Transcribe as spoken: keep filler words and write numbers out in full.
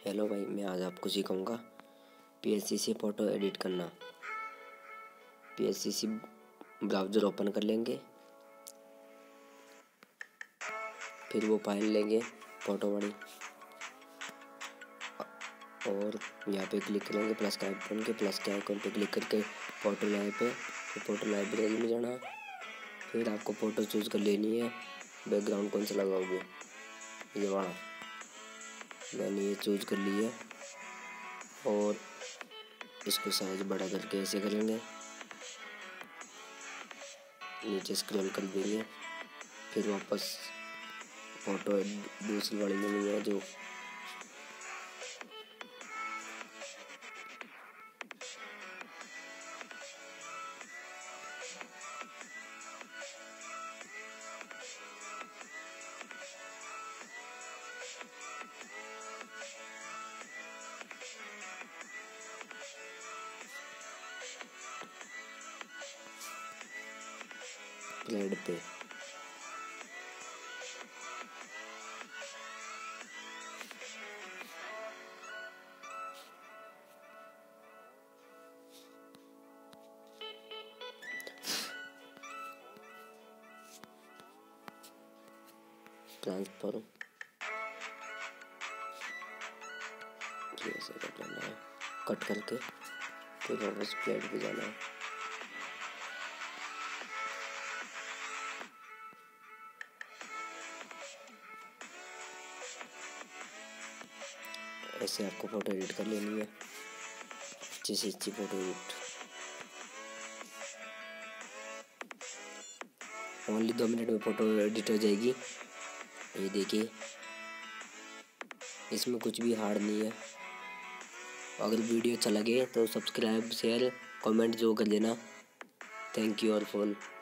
Hello भाई, मैं आज आपको सिखाऊंगा पीएससी से फ़ोटो एडिट करना। पीएससी ब्राउज़र ओपन कर लेंगे, फिर वो फाइल लेंगे फ़ोटो वाली और यहाँ पे क्लिक करेंगे प्लस का आइकन के प्लस के आइकन पे क्लिक करके फ़ोटो लाइव पे फ़ोटो लाइब्रेरी में जाना। फिर आपको फ़ोटो चूज़ कर लेनी है, बैकग्राउंड कौन सा लगाओगे, ये वाला मैंने ये चूज़ कर लिया और इसको साइज बड़ा करके ऐसे करेंगे, नीचे स्क्रॉल कर देंगे, फिर वापस फ़ोटो दूसरी वाली लेनी है जो प्लेट पे ट्रांसफर ऐसे कर लेना है, कट करके फिर वापस प्लेट पे जाना है। ऐसे आपको फ़ोटो एडिट कर लेनी है, अच्छी से अच्छी फ़ोटो एडिट। ओनली दो मिनट में फ़ोटो एडिट हो जाएगी। ये देखिए, इसमें कुछ भी हार्ड नहीं है। अगर वीडियो अच्छा लगे तो सब्सक्राइब शेयर कमेंट जो कर देना। Thank you all for